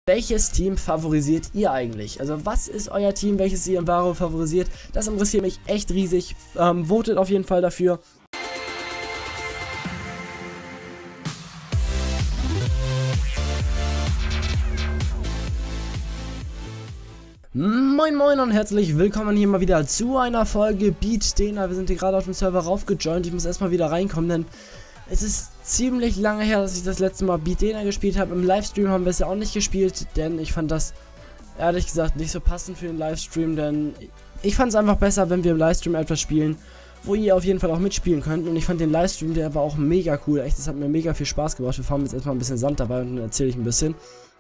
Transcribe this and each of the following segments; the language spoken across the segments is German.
Welches Team favorisiert ihr eigentlich? Also was ist euer Team, welches ihr im Varo favorisiert? Das interessiert mich echt riesig. Votet auf jeden Fall dafür. Moin moin und herzlich willkommen hier mal wieder zu einer Folge Beat Dena. Wir sind hier gerade auf dem Server raufgejoint. Ich muss erstmal wieder reinkommen, denn es ist ziemlich lange her, dass ich das letzte Mal Beat Dena gespielt habe. Im Livestream haben wir es ja auch nicht gespielt, denn ich fand das ehrlich gesagt nicht so passend für den Livestream, denn ich fand es einfach besser, wenn wir im Livestream etwas spielen, wo ihr auf jeden Fall auch mitspielen könnt. Und ich fand den Livestream, der war auch mega cool. Echt, das hat mir mega viel Spaß gemacht. Wir fahren jetzt erstmal ein bisschen Sand dabei und dann erzähle ich ein bisschen.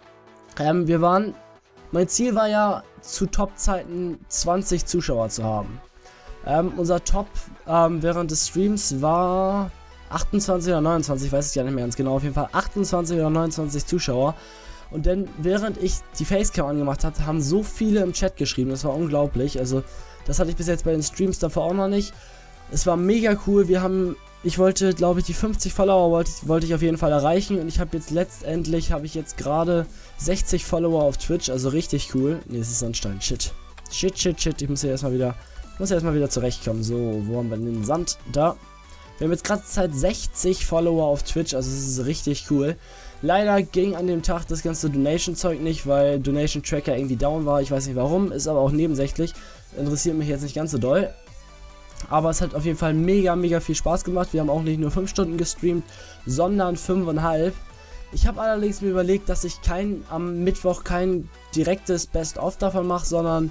Mein Ziel war ja, zu Top-Zeiten 20 Zuschauer zu haben. Unser Top während des Streams war 28 oder 29, weiß ich ja nicht mehr ganz genau, auf jeden Fall 28 oder 29 Zuschauer. Und dann, während ich die Facecam angemacht habe, haben so viele im Chat geschrieben, das war unglaublich. Also, das hatte ich bis jetzt bei den Streams davor auch noch nicht. Es war mega cool, ich wollte, glaube ich, die 50 Follower wollte ich auf jeden Fall erreichen. Und ich habe jetzt letztendlich, gerade 60 Follower auf Twitch, also richtig cool. Ne, es ist Sandstein, shit. Shit, ich muss hier erstmal wieder zurechtkommen. So, wo haben wir den Sand? Da. Wir haben jetzt gerade Zeit 60 Follower auf Twitch, also es ist richtig cool. Leider ging an dem Tag das ganze Donation-Zeug nicht, weil Donation-Tracker irgendwie down war. Ich weiß nicht warum, ist aber auch nebensächlich. Interessiert mich jetzt nicht ganz so doll. Aber es hat auf jeden Fall mega viel Spaß gemacht. Wir haben auch nicht nur 5 Stunden gestreamt, sondern 5,5. Ich habe allerdings mir überlegt, dass ich am Mittwoch kein direktes Best-of davon mache, sondern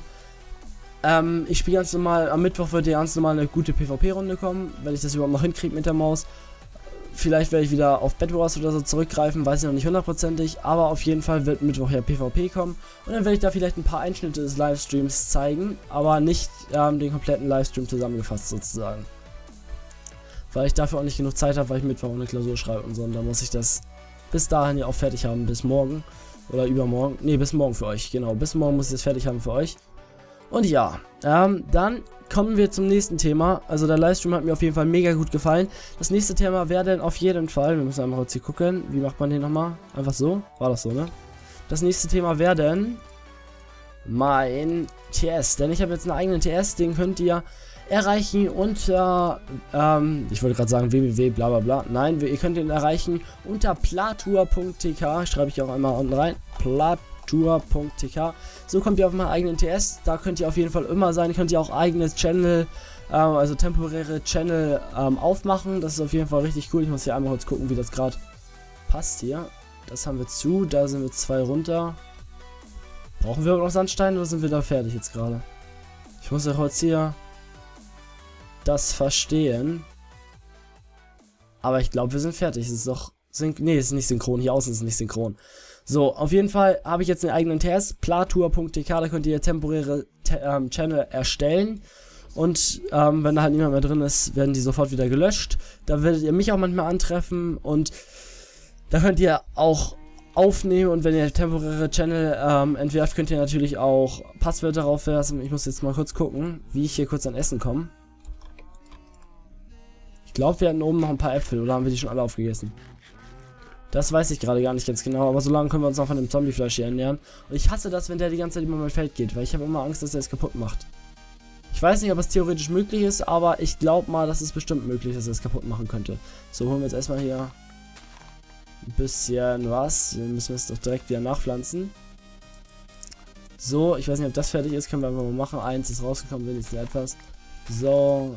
ich spiele ganz normal, am Mittwoch wird ja ganz normal eine gute PvP-Runde kommen, wenn ich das überhaupt noch hinkriege mit der Maus. Vielleicht werde ich wieder auf Bed Wars oder so zurückgreifen, weiß ich noch nicht hundertprozentig, aber auf jeden Fall wird Mittwoch ja PvP kommen. Und dann werde ich da vielleicht ein paar Einschnitte des Livestreams zeigen, aber nicht den kompletten Livestream zusammengefasst sozusagen. Weil ich dafür auch nicht genug Zeit habe, weil ich Mittwoch eine Klausur schreibe und so, und da muss ich das bis dahin ja auch fertig haben, bis morgen oder übermorgen. Ne, bis morgen für euch, genau, bis morgen muss ich das fertig haben für euch. Und ja, dann kommen wir zum nächsten Thema. Also der Livestream hat mir auf jeden Fall mega gut gefallen. Das nächste Thema wäre dann auf jeden Fall, wir müssen einmal kurz hier gucken, wie macht man den nochmal? Einfach so? War das so, ne? Das nächste Thema wäre dann mein TS, denn ich habe jetzt einen eigenen TS, den könnt ihr erreichen unter, ich wollte gerade sagen www bla bla bla, nein, ihr könnt ihn erreichen unter platour.tk, schreibe ich auch einmal unten rein, platour.tk. So kommt ihr auf meinen eigenen TS, da könnt ihr auf jeden Fall immer sein, könnt ihr auch eigenes Channel, also temporäre Channel aufmachen, das ist auf jeden Fall richtig cool. Ich muss hier einmal kurz gucken, wie das gerade passt hier. Das haben wir zu, da sind wir 2 runter. Brauchen wir noch Sandstein oder sind wir da fertig jetzt gerade? Ich muss ja kurz hier das verstehen. Aber ich glaube, wir sind fertig. Es ist doch nee, es ist nicht synchron. Hier außen ist es nicht synchron. So, auf jeden Fall habe ich jetzt einen eigenen Test. platour.tk, da könnt ihr temporäre Channel erstellen. Und wenn da halt niemand mehr drin ist, werden die sofort wieder gelöscht. Da werdet ihr mich auch manchmal antreffen. Und da könnt ihr auch aufnehmen. Und wenn ihr temporäre Channel entwerft, könnt ihr natürlich auch Passwörter raufwerfen. Ich muss jetzt mal kurz gucken, wie ich hier kurz an Essen komme. Ich glaube, wir hatten oben noch ein paar Äpfel, oder haben wir die schon alle aufgegessen? Das weiß ich gerade gar nicht ganz genau, aber so lange können wir uns noch von dem Zombiefleisch hier ernähren. Und ich hasse das, wenn der die ganze Zeit über mein Feld geht, weil ich habe immer Angst, dass er es kaputt macht. Ich weiß nicht, ob es theoretisch möglich ist, aber ich glaube mal, dass es bestimmt möglich ist, dass er es kaputt machen könnte. So, holen wir jetzt erstmal hier ein bisschen was. Wir müssen es doch direkt wieder nachpflanzen. So, ich weiß nicht, ob das fertig ist, können wir einfach mal machen. 1 ist rausgekommen, wenigstens etwas. So.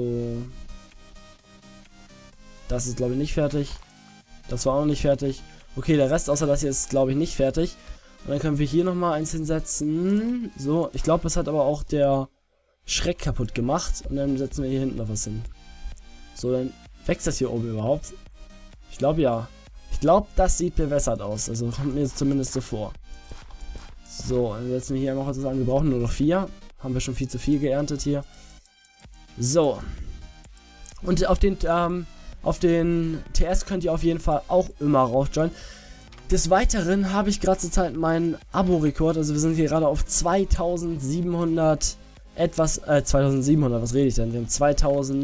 Das ist, glaube ich, nicht fertig. Das war auch noch nicht fertig. Okay, der Rest außer das hier ist, glaube ich, nicht fertig. Und dann können wir hier nochmal eins hinsetzen. So, ich glaube, das hat aber auch der Schreck kaputt gemacht. Und dann setzen wir hier hinten noch was hin. So, dann wächst das hier oben überhaupt. Ich glaube, ja. Ich glaube, das sieht bewässert aus. Also kommt mir zumindest so vor. So, dann setzen wir hier einmal kurz an. Wir brauchen nur noch 4. Haben wir schon viel zu viel geerntet hier. So. Und auf den TS könnt ihr auf jeden Fall auch immer raufjoinen. Des Weiteren habe ich gerade zur Zeit meinen Abo-Rekord, also wir sind hier gerade auf 2700 was rede ich denn? Wir haben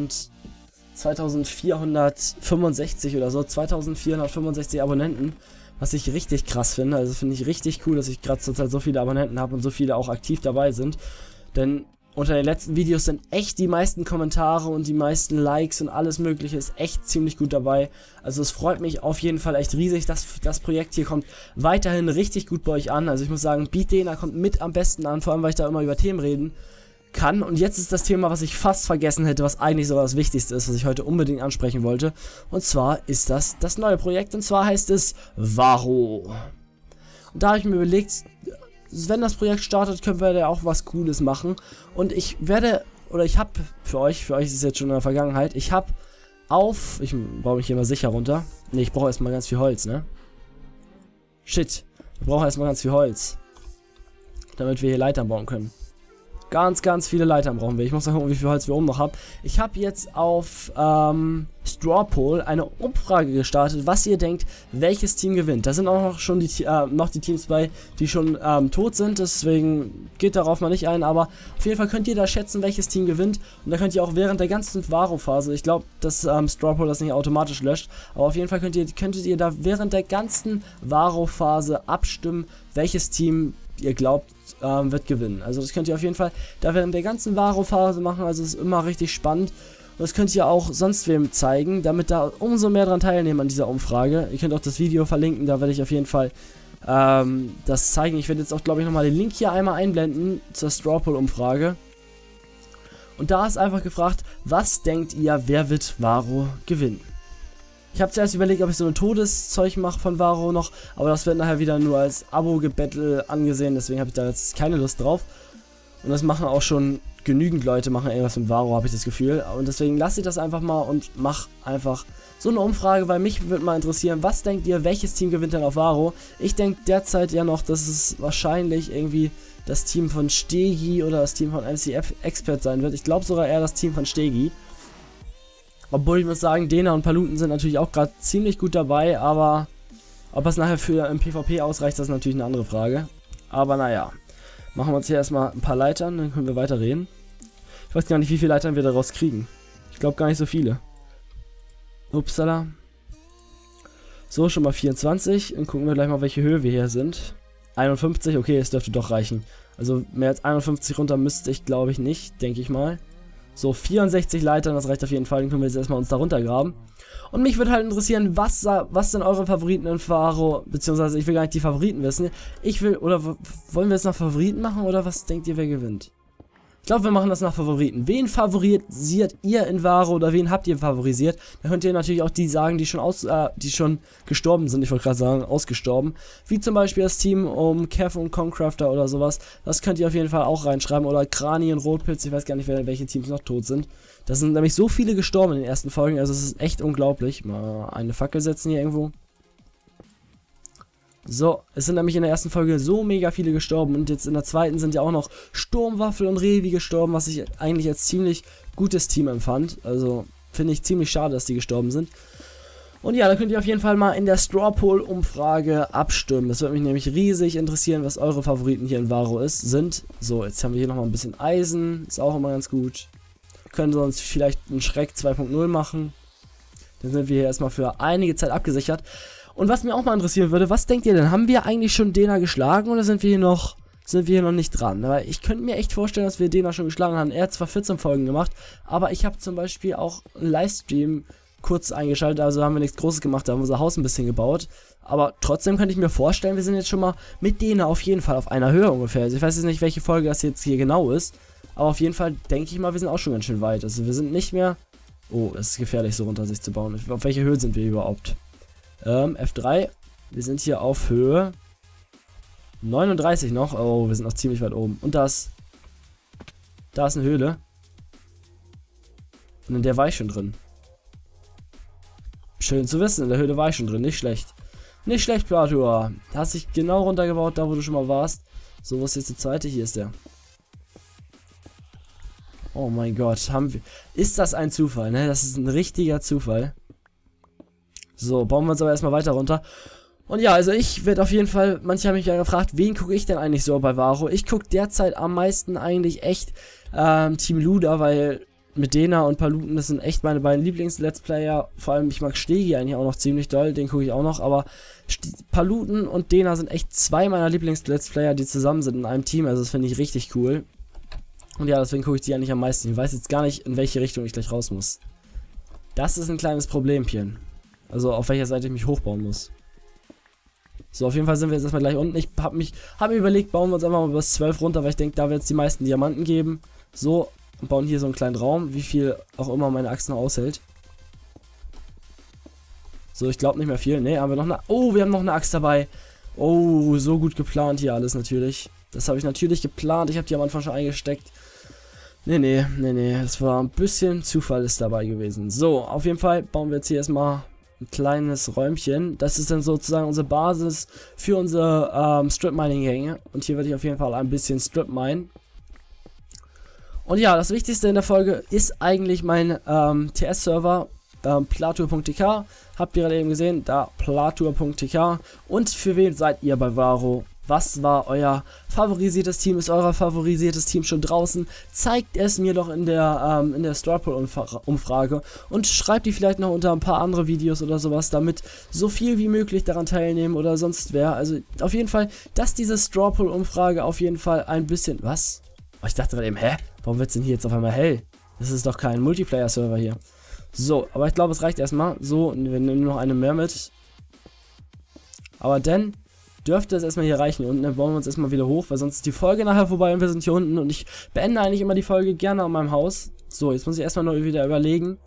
2465 oder so, 2465 Abonnenten. was ich richtig krass finde. Also finde ich richtig cool, dass ich gerade zurzeit so viele Abonnenten habe und so viele auch aktiv dabei sind. Denn unter den letzten Videos sind echt die meisten Kommentare und die meisten Likes und alles mögliche ist echt ziemlich gut dabei. Also es freut mich auf jeden Fall echt riesig, dass das Projekt hier kommt weiterhin richtig gut bei euch an. Also ich muss sagen, Beat Dena kommt mit am besten an, vor allem weil ich da immer über Themen reden kann. Und jetzt ist das Thema, was ich fast vergessen hätte, was eigentlich sogar das Wichtigste ist, was ich heute unbedingt ansprechen wollte. Und zwar ist das neue Projekt, und zwar heißt es Varo. Und da habe ich mir überlegt, wenn das Projekt startet, können wir da auch was Cooles machen. Und ich werde, oder ich habe für euch ist es jetzt schon in der Vergangenheit, ich baue mich hier mal sicher runter. Ne, ich brauche erstmal ganz viel Holz, ne? Shit, wir brauchen erstmal ganz viel Holz, damit wir hier Leitern bauen können. Ganz viele Leitern brauchen wir. Ich muss mal gucken, wie viel Holz wir oben noch haben. Ich habe jetzt auf Strawpoll eine Umfrage gestartet, was ihr denkt, welches Team gewinnt. Da sind auch noch schon die Teams bei, die schon tot sind. Deswegen geht darauf mal nicht ein. Aber auf jeden Fall könnt ihr da schätzen, welches Team gewinnt. Und da könnt ihr auch während der ganzen Varo-Phase, ich glaube, dass Strawpoll das nicht automatisch löscht, aber auf jeden Fall könntet ihr da während der ganzen Varo-Phase abstimmen, welches Team ihr glaubt, wird gewinnen. Also das könnt ihr auf jeden Fall da während der ganzen Varo-Phase machen, also es ist immer richtig spannend. Und das könnt ihr auch sonst wem zeigen, damit da umso mehr dran teilnehmen an dieser Umfrage. Ihr könnt auch das Video verlinken, da werde ich auf jeden Fall das zeigen. Ich werde jetzt auch, glaube ich, nochmal den Link hier einmal einblenden zur Strawpoll-Umfrage. Und da ist einfach gefragt, was denkt ihr, wer wird Varo gewinnen? Ich habe zuerst überlegt, ob ich so ein Todeszeug mache von Varo noch, aber das wird nachher wieder nur als Abo-Gebettel angesehen, deswegen habe ich da jetzt keine Lust drauf. Und das machen auch schon genügend Leute, machen irgendwas mit Varo, habe ich das Gefühl. Und deswegen lasse ich das einfach mal und mach einfach so eine Umfrage, weil mich würde mal interessieren, was denkt ihr, welches Team gewinnt denn auf Varo? Ich denke derzeit ja noch, dass es wahrscheinlich irgendwie das Team von Stegi oder das Team von MC Expert sein wird. Ich glaube sogar eher das Team von Stegi. Obwohl ich muss sagen, Dena und Paluten sind natürlich auch gerade ziemlich gut dabei, aber ob es nachher für im PvP ausreicht, das ist natürlich eine andere Frage. Aber naja, machen wir uns hier erstmal ein paar Leitern, dann können wir weiter reden. Ich weiß gar nicht, wie viele Leitern wir daraus kriegen. Ich glaube gar nicht so viele. Upsala. So, schon mal 24. Dann gucken wir gleich mal, welche Höhe wir hier sind. 51, okay, es dürfte doch reichen. Also mehr als 51 runter müsste ich, glaube ich, nicht, denke ich mal. So, 64 Leitern, das reicht auf jeden Fall, dann können wir jetzt erstmal uns da runtergraben. Und mich würde halt interessieren, was sind eure Favoriten in Varo, beziehungsweise ich will gar nicht die Favoriten wissen. Wollen wir jetzt nach Favoriten machen, oder was denkt ihr, wer gewinnt? Ich glaube, wir machen das nach Favoriten. Wen favorisiert ihr in Varo, oder wen habt ihr favorisiert? Da könnt ihr natürlich auch die sagen, die schon gestorben sind, ich wollte gerade sagen, ausgestorben. Wie zum Beispiel das Team um Kev und Concrafter oder sowas. Das könnt ihr auf jeden Fall auch reinschreiben. Oder Krani und Rotpilz, ich weiß gar nicht, welche Teams noch tot sind. Da sind nämlich so viele gestorben in den ersten Folgen, also es ist echt unglaublich. Mal eine Fackel setzen hier irgendwo. So, es sind nämlich in der ersten Folge so mega viele gestorben und jetzt in der zweiten sind ja auch noch Sturmwaffel und Revi gestorben, was ich eigentlich als ziemlich gutes Team empfand. Also finde ich ziemlich schade, dass die gestorben sind. Und ja, da könnt ihr auf jeden Fall mal in der Strawpoll-Umfrage abstimmen. Das würde mich nämlich riesig interessieren, was eure Favoriten hier in Varo sind. So, jetzt haben wir hier nochmal ein bisschen Eisen, ist auch immer ganz gut. Können sonst vielleicht einen Schreck 2.0 machen. Dann sind wir hier erstmal für einige Zeit abgesichert. Und was mir auch mal interessieren würde, was denkt ihr denn? Haben wir eigentlich schon Dena geschlagen oder sind wir hier noch nicht dran? Aber ich könnte mir echt vorstellen, dass wir Dena schon geschlagen haben. Er hat zwar 14 Folgen gemacht, aber ich habe zum Beispiel auch einen Livestream kurz eingeschaltet, also haben wir nichts Großes gemacht, da haben wir unser Haus ein bisschen gebaut. Aber trotzdem könnte ich mir vorstellen, wir sind jetzt schon mal mit Dena auf jeden Fall auf einer Höhe ungefähr. Also ich weiß jetzt nicht, welche Folge das jetzt hier genau ist, aber auf jeden Fall denke ich mal, wir sind auch schon ganz schön weit. Also wir sind nicht mehr... Oh, es ist gefährlich, so runter sich zu bauen. Auf welche Höhe sind wir überhaupt? F3. Wir sind hier auf Höhe 39 noch. Oh, wir sind noch ziemlich weit oben. Und da ist eine Höhle. Und in der war ich schon drin. Schön zu wissen, in der Höhle war ich schon drin. Nicht schlecht. Nicht schlecht, Platua. Da hast dich genau runtergebaut, da wo du schon mal warst. So, was ist jetzt der zweite? Hier ist der. Oh mein Gott, ist das ein Zufall, ne? Das ist ein richtiger Zufall. So, bauen wir uns aber erstmal weiter runter. Und ja, also ich werde auf jeden Fall, manche haben mich ja gefragt, wen gucke ich denn eigentlich so bei Varo? Ich gucke derzeit am meisten eigentlich echt Team Luda, weil mit Dena und Paluten, das sind echt meine beiden Lieblings-Let's Player. Vor allem, ich mag Stegi eigentlich auch noch ziemlich doll, den gucke ich auch noch, aber Paluten und Dena sind echt zwei meiner Lieblings-Let's Player, die zusammen sind in einem Team, also das finde ich richtig cool. Und ja, deswegen gucke ich die eigentlich am meisten. Ich weiß jetzt gar nicht, in welche Richtung ich gleich raus muss. Das ist ein kleines Problemchen. Also auf welcher Seite ich mich hochbauen muss. So, auf jeden Fall sind wir jetzt erstmal gleich unten. Ich hab mir überlegt, bauen wir uns einfach mal bis 12 runter, weil ich denke, da wird es die meisten Diamanten geben. So, und bauen hier so einen kleinen Raum, wie viel auch immer meine Axt noch aushält. So, ich glaube nicht mehr viel. Ne, haben wir noch eine... Oh, wir haben noch eine Axt dabei. Oh, so gut geplant hier alles natürlich. Das habe ich natürlich geplant. Ich habe die am Anfang schon eingesteckt. Nee. Das war ein bisschen Zufall ist dabei gewesen. So, auf jeden Fall bauen wir jetzt hier erstmal ein kleines Räumchen. Das ist dann sozusagen unsere Basis für unsere Strip-Mining-Gänge. Und hier werde ich auf jeden Fall ein bisschen Strip-Minen. Und ja, das Wichtigste in der Folge ist eigentlich mein TS-Server, platour.tk. Habt ihr gerade eben gesehen, da platour.tk. Und für wen seid ihr bei Varo? Was war euer favorisiertes Team? Ist euer favorisiertes Team schon draußen? Zeigt es mir doch in der Starpool-Umfrage und schreibt die vielleicht noch unter ein paar andere Videos oder sowas, damit so viel wie möglich daran teilnehmen oder sonst wer. Also auf jeden Fall, dass diese Starpool-Umfrage auf jeden Fall ein bisschen... Was? Oh, ich dachte gerade eben, hä? Warum wird es denn hier jetzt auf einmal hell? Das ist doch kein Multiplayer-Server hier. So, aber ich glaube, es reicht erstmal. So, wir nehmen noch eine mehr mit. Aber dann dürfte es erstmal hier reichen. Und dann bauen wir uns erstmal wieder hoch, weil sonst ist die Folge nachher vorbei und wir sind hier unten. Und ich beende eigentlich immer die Folge gerne an meinem Haus. So, jetzt muss ich erstmal noch wieder überlegen.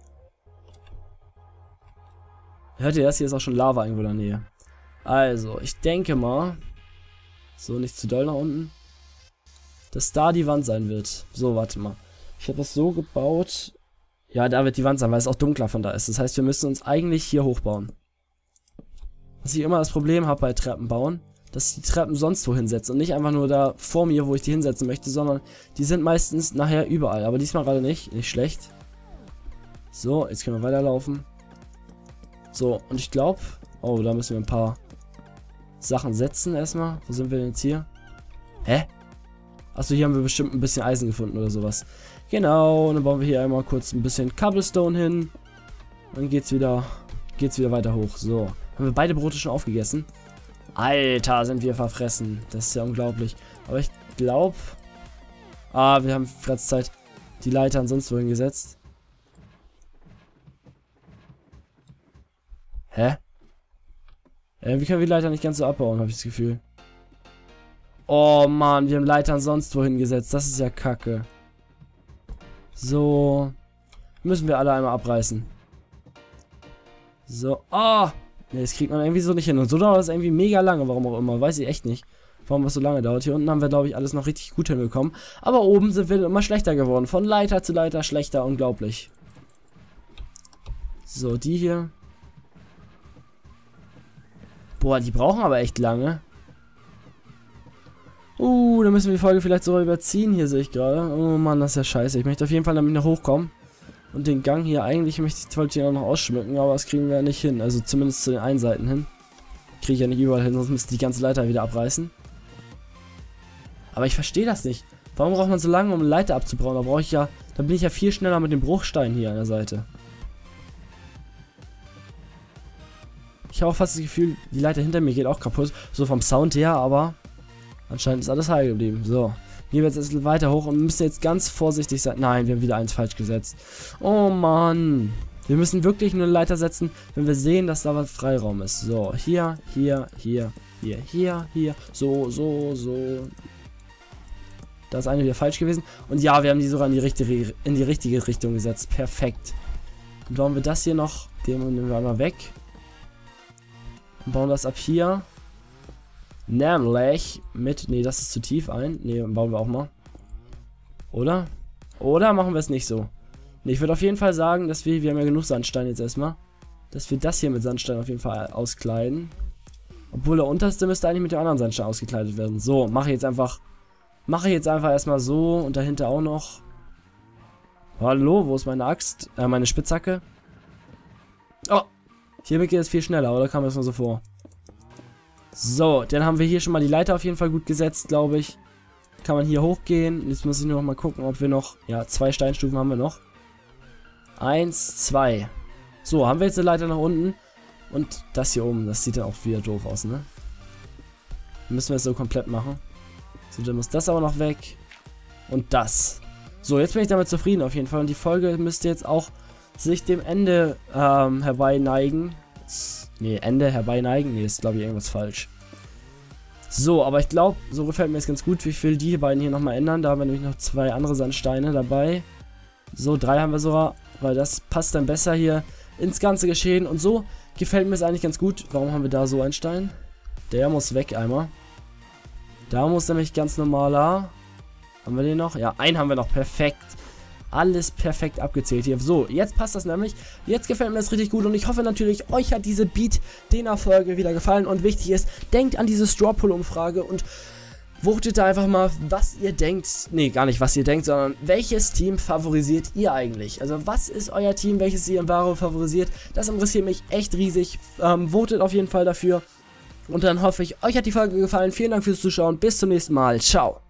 Hört ihr das? Hier ist auch schon Lava irgendwo in der Nähe. Also, ich denke mal... So, nicht zu doll nach unten. Dass da die Wand sein wird. So, warte mal. Ich habe das so gebaut... Ja, da wird die Wand sein, weil es auch dunkler von da ist. Das heißt, wir müssen uns eigentlich hier hochbauen. Was ich immer das Problem habe bei Treppen bauen, dass ich die Treppen sonst wo hinsetze und nicht einfach nur da vor mir, wo ich die hinsetzen möchte, sondern die sind meistens nachher überall. Aber diesmal gerade nicht. Nicht schlecht. So, jetzt können wir weiterlaufen. So, und ich glaube... Oh, da müssen wir ein paar Sachen setzen erstmal. Wo sind wir denn jetzt hier? Hä? Achso, hier haben wir bestimmt ein bisschen Eisen gefunden oder sowas. Genau, und dann bauen wir hier einmal kurz ein bisschen Cobblestone hin. Dann geht's wieder weiter hoch. So, haben wir beide Brote schon aufgegessen? Alter, sind wir verfressen. Das ist ja unglaublich. Aber ich glaube... Ah, wir haben gerade Zeit die Leitern sonst wohin gesetzt. Hä? Wie können wir die Leitern nicht ganz so abbauen, habe ich das Gefühl. Oh Mann, wir haben Leitern sonst wohin gesetzt. Das ist ja kacke. So. Müssen wir alle einmal abreißen. So. Oh! Ne, das kriegt man irgendwie so nicht hin. Und so dauert das irgendwie mega lange, warum auch immer. Weiß ich echt nicht, warum das so lange dauert. Hier unten haben wir, glaube ich, alles noch richtig gut hinbekommen. Aber oben sind wir immer schlechter geworden. Von Leiter zu Leiter schlechter. Unglaublich. So, die hier. Boah, die brauchen aber echt lange. Da müssen wir die Folge vielleicht sogar überziehen, hier sehe ich gerade. Oh Mann, das ist ja scheiße. Ich möchte auf jeden Fall damit noch hochkommen. Und den Gang hier, eigentlich wollte ich den auch noch ausschmücken, aber das kriegen wir ja nicht hin. Also zumindest zu den einen Seiten hin. Kriege ich ja nicht überall hin, sonst müsste die ganze Leiter wieder abreißen. Aber ich verstehe das nicht. Warum braucht man so lange, um eine Leiter abzubauen? Da bin ich ja viel schneller mit dem Bruchstein hier an der Seite. Ich habe auch fast das Gefühl, die Leiter hinter mir geht auch kaputt. So vom Sound her, aber... Anscheinend ist alles heil geblieben. So. Gehen wir jetzt weiter hoch und müssen jetzt ganz vorsichtig sein. Nein, wir haben wieder eins falsch gesetzt. Oh Mann. Wir müssen wirklich nur eine Leiter setzen, wenn wir sehen, dass da was Freiraum ist. So, hier. So. Da ist eine wieder falsch gewesen. Und ja, wir haben die sogar in die richtige Richtung gesetzt. Perfekt. Dann bauen wir das hier noch. Den nehmen wir einmal weg. Und bauen das ab hier. Nämlich mit... Nee, das ist zu tief ein. Nee, bauen wir auch mal. Oder? Oder machen wir es nicht so? Nee, ich würde auf jeden Fall sagen, dass wir haben ja genug Sandstein jetzt erstmal, dass wir das hier mit Sandstein auf jeden Fall auskleiden. Obwohl der unterste müsste eigentlich mit dem anderen Sandstein ausgekleidet werden. So, mache ich jetzt einfach erstmal so und dahinter auch noch. Hallo, wo ist meine Axt? Meine Spitzhacke. Oh, hiermit geht es viel schneller, oder kam das nur so vor? So, dann haben wir hier schon mal die Leiter auf jeden Fall gut gesetzt, glaube ich. Kann man hier hochgehen. Jetzt muss ich nur noch mal gucken, ob wir noch... Ja, 2 Steinstufen haben wir noch. 1, 2. So, haben wir jetzt eine Leiter nach unten. Und das hier oben, das sieht dann auch wieder doof aus, ne? Müssen wir es so komplett machen. So, dann muss das aber noch weg. Und das. So, jetzt bin ich damit zufrieden auf jeden Fall. Und die Folge müsste jetzt auch sich dem Ende herbeineigen. Nee, Ende herbeineigen. Nee, ist glaube ich irgendwas falsch. So, aber ich glaube, so gefällt mir es ganz gut. Ich will die beiden hier nochmal ändern. Da haben wir nämlich noch 2 andere Sandsteine dabei. So, 3 haben wir sogar, weil das passt dann besser hier ins ganze Geschehen. Und so gefällt mir es eigentlich ganz gut. Warum haben wir da so einen Stein? Der muss weg einmal. Da muss nämlich ganz normaler. Haben wir den noch? Ja, einen haben wir noch. Perfekt. Alles perfekt abgezählt hier. So, jetzt passt das nämlich. Jetzt gefällt mir das richtig gut und ich hoffe natürlich, euch hat diese Beat-Dena-Folge wieder gefallen. Und wichtig ist, denkt an diese Straw-Poll-Umfrage und votet da einfach mal, was ihr denkt. Nee, gar nicht, was ihr denkt, sondern welches Team favorisiert ihr eigentlich? Also, was ist euer Team, welches ihr im Varo favorisiert? Das interessiert mich echt riesig. Votet auf jeden Fall dafür. Und dann hoffe ich, euch hat die Folge gefallen. Vielen Dank fürs Zuschauen. Bis zum nächsten Mal. Ciao.